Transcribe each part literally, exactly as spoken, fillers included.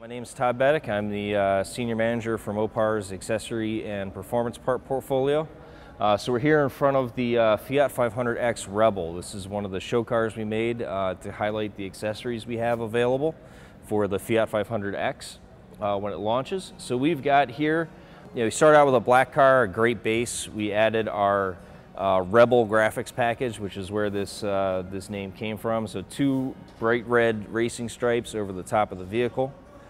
My name is Todd Beddick. I'm the uh, Senior Manager for Mopar's accessory and performance part portfolio. Uh, so we're here in front of the uh, Fiat five hundred X Rebel. This is one of the show cars we made uh, to highlight the accessories we have available for the Fiat five hundred X uh, when it launches. So we've got here, you know, we started out with a black car, a great base. We added our uh, Rebel graphics package, which is where this, uh, this name came from. So two bright red racing stripes over the top of the vehicle.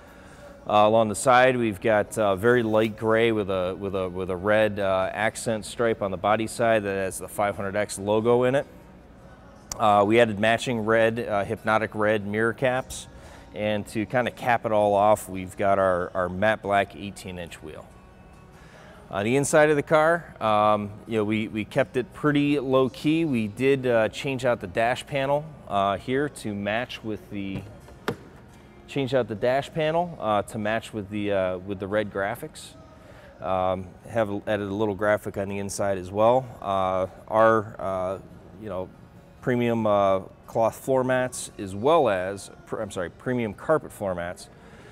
Uh, along the side, we've got uh, very light gray with a with a with a red uh, accent stripe on the body side that has the five hundred X logo in it. Uh, we added matching red, uh, hypnotic red mirror caps, and to kind of cap it all off, we've got our our matte black eighteen inch wheel. On the inside of the car, um, you know, we we kept it pretty low key. We did uh, change out the dash panel uh, here to match with the. Change out the dash panel uh, to match with the uh, with the red graphics. Um, have added a little graphic on the inside as well. Uh, our uh, you know premium uh, cloth floor mats, as well as I'm sorry premium carpet floor mats,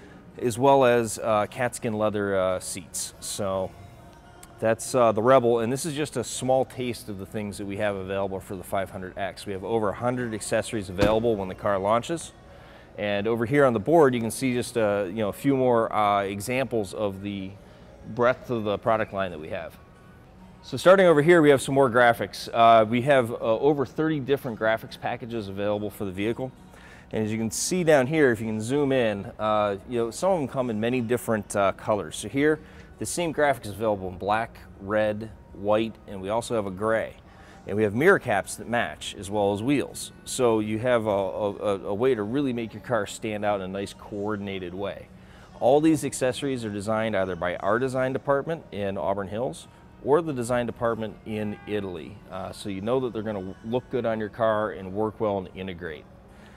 as well as uh, catskin leather uh, seats. So that's uh, the Rebel, and this is just a small taste of the things that we have available for the five hundred X. We have over one hundred accessories available when the car launches. And over here on the board, you can see just a, you know, a few more uh, examples of the breadth of the product line that we have. So starting over here, we have some more graphics. Uh, we have uh, over thirty different graphics packages available for the vehicle. And as you can see down here, if you can zoom in, uh, you know, some of them come in many different uh, colors. So here, the same graphics is available in black, red, white, and we also have a gray. And we have mirror caps that match, as well as wheels. So you have a, a, a way to really make your car stand out in a nice coordinated way. All these accessories are designed either by our design department in Auburn Hills or the design department in Italy. Uh, so you know that they're gonna look good on your car and work well and integrate.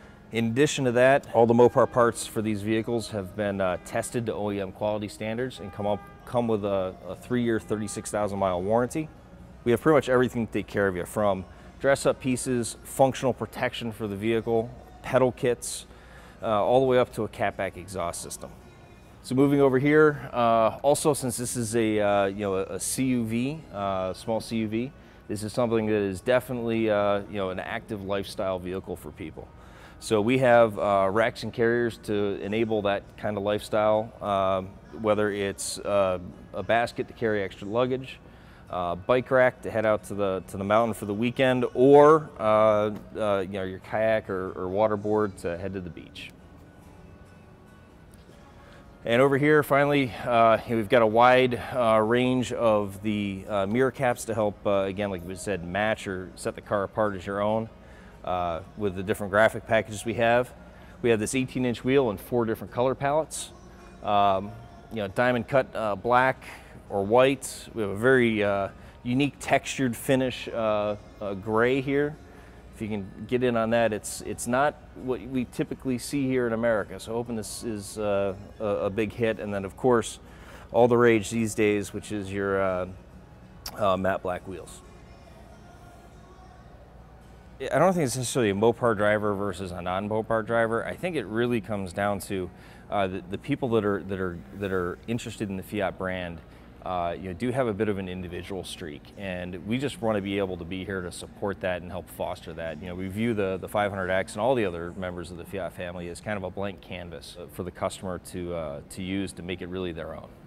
In addition to that, all the Mopar parts for these vehicles have been uh, tested to O E M quality standards and come, up, come with a, a three-year, thirty-six thousand mile warranty. We have pretty much everything to take care of you, from dress-up pieces, functional protection for the vehicle, pedal kits, uh, all the way up to a catback exhaust system. So moving over here, uh, also since this is a uh, you know a C U V, uh, small C U V, this is something that is definitely uh, you know an active lifestyle vehicle for people. So we have uh, racks and carriers to enable that kind of lifestyle, um, whether it's uh, a basket to carry extra luggage, Uh, bike rack to head out to the to the mountain for the weekend, or uh, uh, you know your kayak or, or waterboard to head to the beach. And over here, finally, uh, we've got a wide uh, range of the uh, mirror caps to help, uh, again, like we said, match or set the car apart as your own uh, with the different graphic packages we have. We have this eighteen inch wheel in four different color palettes. Um, you know, diamond cut uh, black or white. We have a very uh, unique textured finish uh, uh, gray here. If you can get in on that, it's it's not what we typically see here in America. So hoping this is uh, a, a big hit. And then of course, all the rage these days, which is your uh, uh, matte black wheels. I don't think it's necessarily a Mopar driver versus a non-Mopar driver. I think it really comes down to uh, the, the people that are that are that are interested in the Fiat brand. Uh, you know, do have a bit of an individual streak, and we just want to be able to be here to support that and help foster that. You know, we view the, the five hundred X and all the other members of the Fiat family as kind of a blank canvas for the customer to, uh, to use to make it really their own.